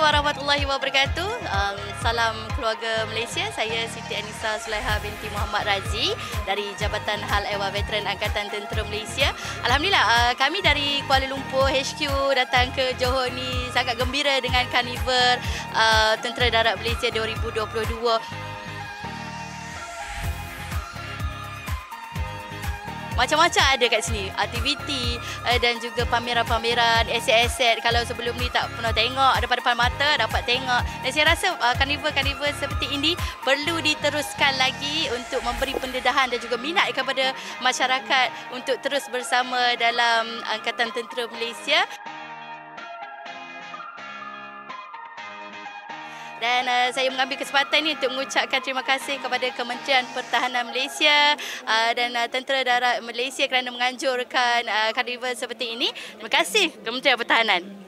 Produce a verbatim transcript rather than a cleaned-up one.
warahmatullahi wabarakatuh. Um, salam keluarga Malaysia. Saya Siti Anisa Sulaiha binti Muhammad Razi dari Jabatan Hal Ehwal Veteran Angkatan Tentera Malaysia. Alhamdulillah, uh, kami dari Kuala Lumpur H Q datang ke Johor ni sangat gembira dengan Karnival uh, Tentera Darat Malaysia dua ribu dua puluh dua. Macam-macam ada kat sini, aktiviti uh, dan juga pameran-pameran, aset-aset. Kalau sebelum ni tak pernah tengok, depan-depan mata dapat tengok. Dan saya rasa uh, karnival-karnival seperti ini perlu diteruskan lagi untuk memberi pendedahan dan juga minat kepada masyarakat untuk terus bersama dalam Angkatan Tentera Malaysia. Dan uh, saya mengambil kesempatan ini untuk mengucapkan terima kasih kepada Kementerian Pertahanan Malaysia uh, dan uh, Tentera Darat Malaysia kerana menganjurkan uh, karnival seperti ini. Terima kasih Kementerian Pertahanan.